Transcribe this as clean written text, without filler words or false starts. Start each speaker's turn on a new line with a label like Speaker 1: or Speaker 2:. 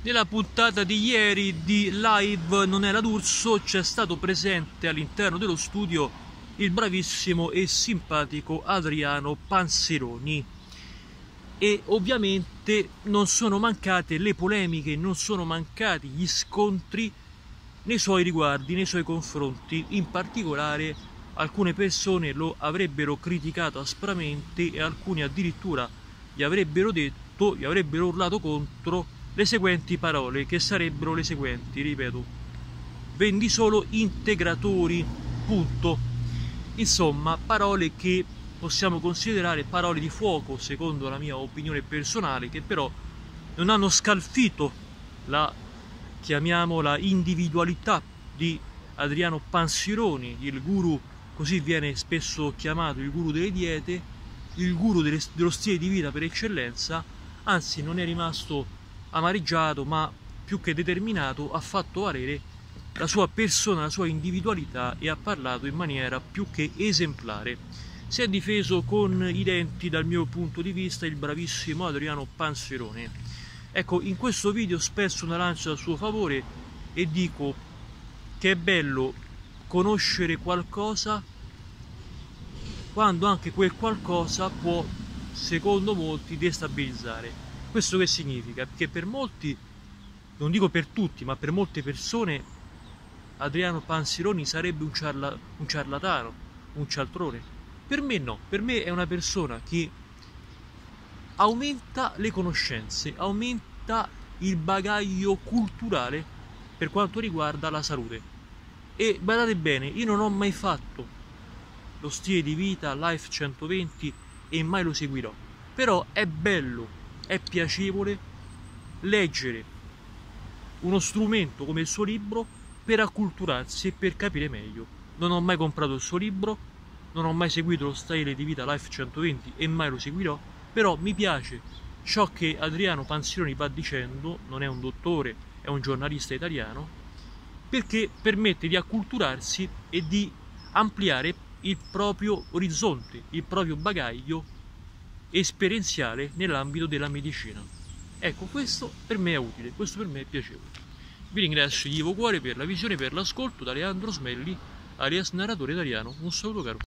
Speaker 1: Nella puntata di ieri di Live Non è la D'Urso c'è stato presente all'interno dello studio il bravissimo e simpatico Adriano Panzeroni e ovviamente non sono mancate le polemiche, non sono mancati gli scontri nei suoi riguardi, nei suoi confronti. In particolare alcune persone lo avrebbero criticato aspramente e alcuni addirittura gli avrebbero urlato contro le seguenti parole, che sarebbero le seguenti, ripeto: vendi solo integratori, punto. Insomma, parole che possiamo considerare parole di fuoco, secondo la mia opinione personale, che però non hanno scalfito la, chiamiamola, individualità di Adriano Panzeroni, il guru, così viene spesso chiamato, il guru delle diete, il guru dello stile di vita per eccellenza. Anzi, non è rimasto amareggiato, ma più che determinato ha fatto valere la sua persona, la sua individualità e ha parlato in maniera più che esemplare. Si è difeso con i denti, dal mio punto di vista, il bravissimo Adriano Panzeroni. Ecco, in questo video spezzo una lancia a suo favore e dico che è bello conoscere qualcosa quando anche quel qualcosa può, secondo molti, destabilizzare. Questo che significa? Che per molti, non dico per tutti, ma per molte persone Adriano Panzeroni sarebbe un ciarlatano, un cialtrone. Per me no, per me è una persona che aumenta le conoscenze, aumenta il bagaglio culturale per quanto riguarda la salute. E badate bene, io non ho mai fatto lo stile di vita Life 120 e mai lo seguirò, però è bello, è piacevole leggere uno strumento come il suo libro per acculturarsi e per capire meglio. Non ho mai comprato il suo libro, non ho mai seguito lo stile di vita Life 120 e mai lo seguirò, però mi piace ciò che Adriano Panzeroni va dicendo, non è un dottore, è un giornalista italiano, perché permette di acculturarsi e di ampliare il proprio orizzonte, il proprio bagaglio esperienziale nell'ambito della medicina. Ecco, questo per me è utile, questo per me è piacevole. Vi ringrazio di vivo cuore per la visione e per l'ascolto da Leandro Smelli, alias narratore italiano. Un saluto caro.